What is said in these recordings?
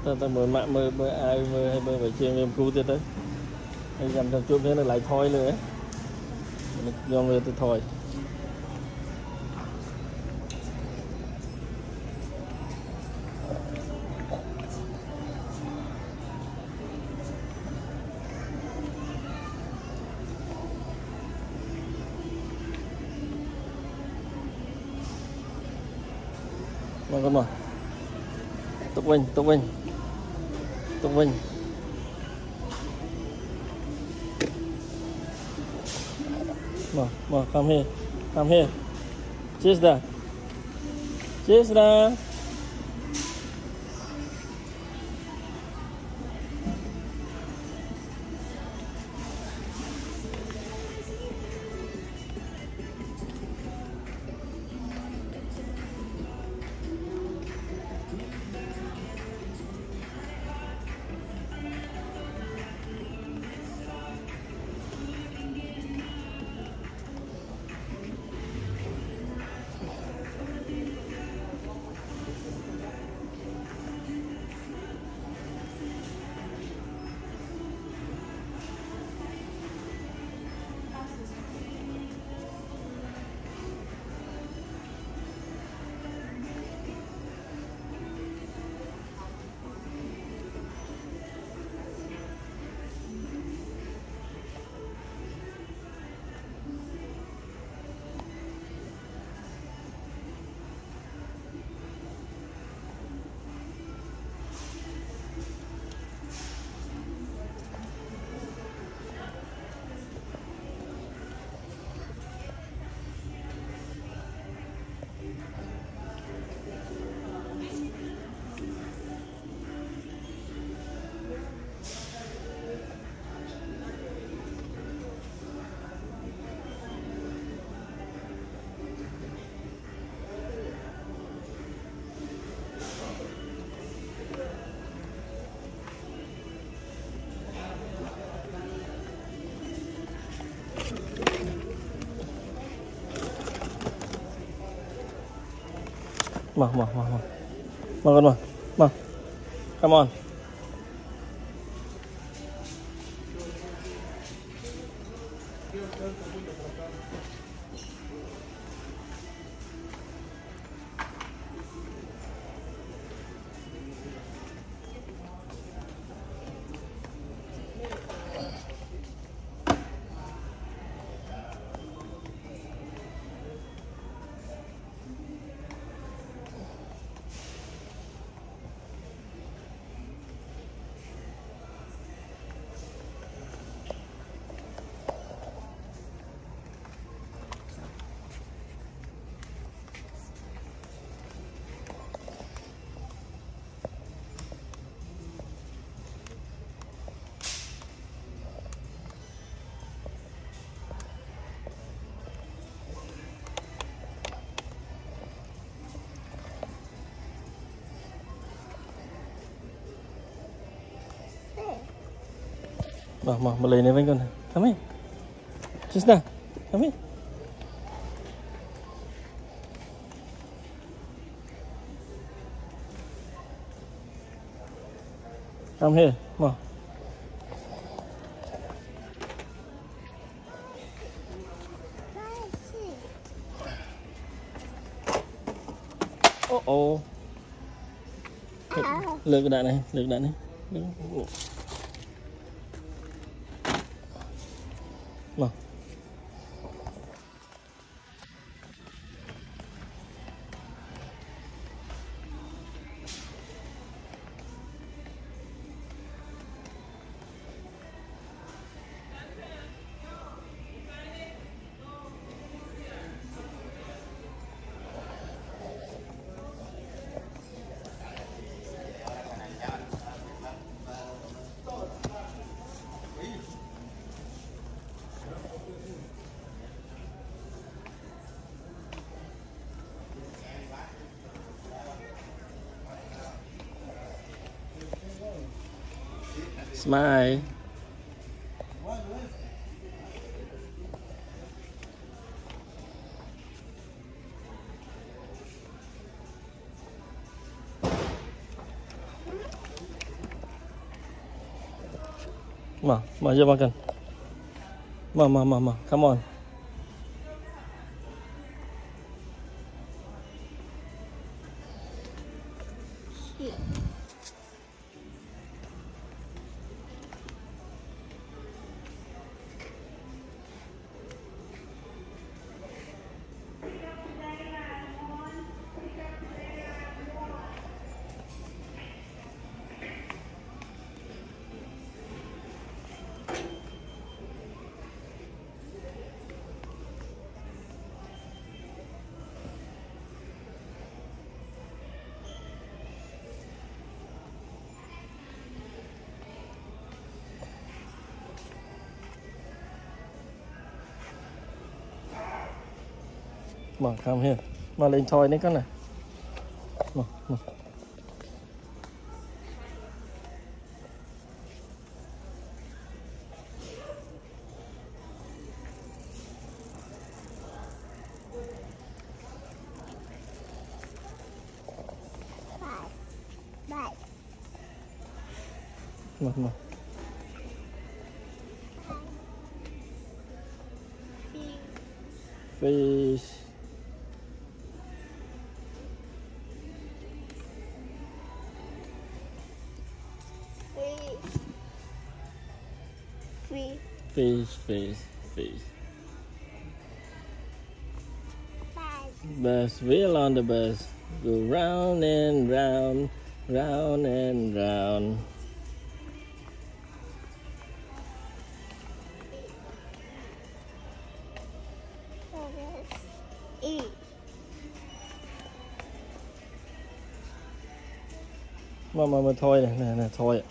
ta mơ mạng mơ ai mơ hay mơ phải chơi em cu tiệt đấy hay dằm trong chuột thế là lại thôi nữa do người tôi thôi mà con mà tục vinh mà come here Jesda mà con mà come on mà lấy này với con come here Jesda come here come here mà ô lượt cái đạn này mà smile Jom makan. Come on. Come here. Lên thôi đấy con này. Fish. Fish. Bus, wheel on the bus, go round and round, round and round. Mà thôi này, nè thôi.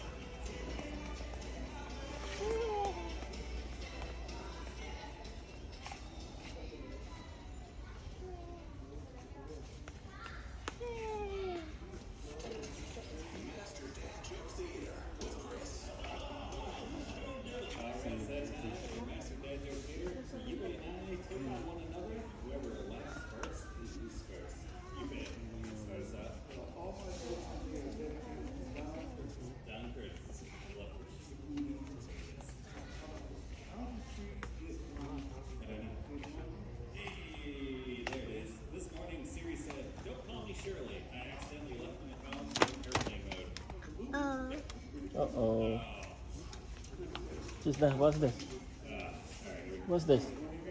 Uh-oh. Jesda, what's this? What's this?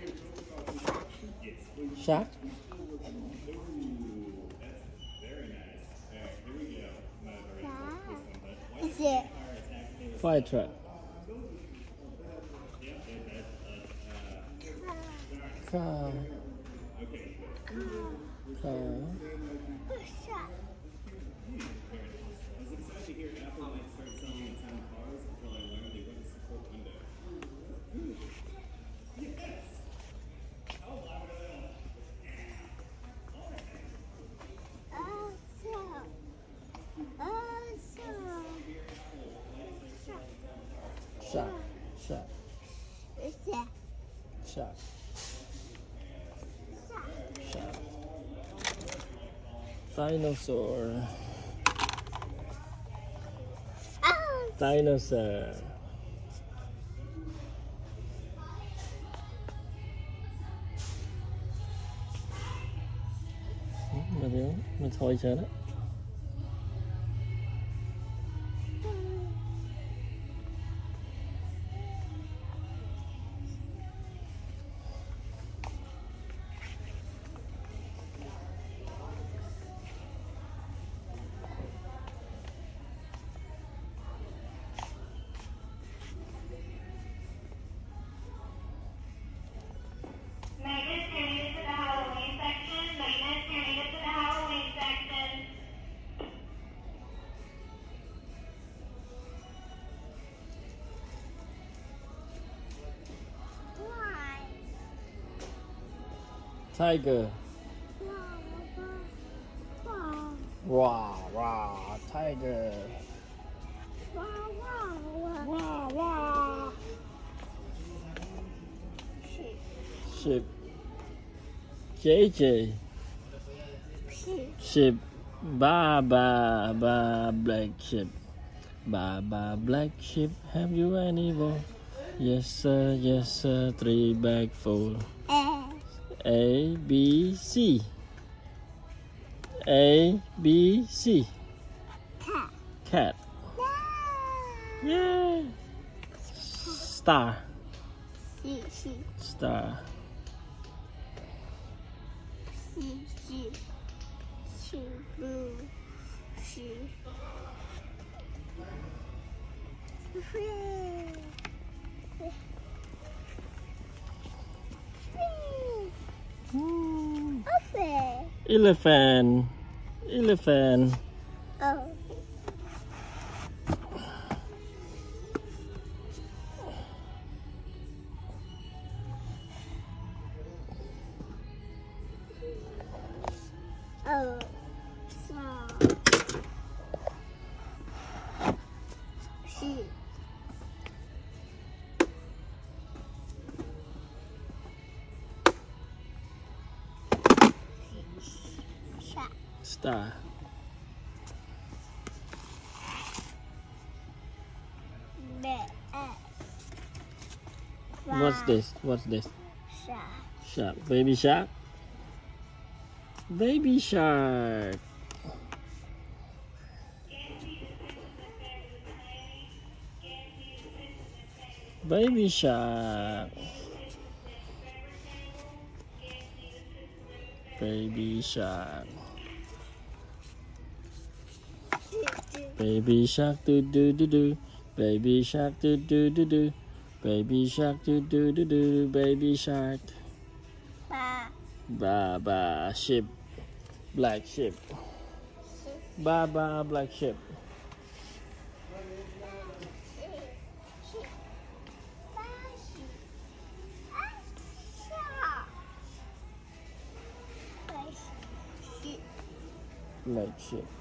Shark? Is it? Fire truck. Car. Shark. Dinosaur. Dinosaur. Mình thôi chờ đó. Tiger. Wow, tiger. Wow. Sheep. JJ. Sheep. Ba, black sheep. Baba black sheep, have you any wool? Yes sir, yes sir, 3 bag full. A, B, C. A, B, C. Cat. Yeah. Star. Star. Elephant. Elephant. Oh. Oh. Sheep. Star. What's this? What's this? Shark. Shark. Baby shark. Baby shark. Baby shark. Baby shark. Baby shark do do do do. Baby shark do do do do. Baby shark do do do do. Baby shark. Baba sheep. Black sheep. Baba black sheep. Black sheep.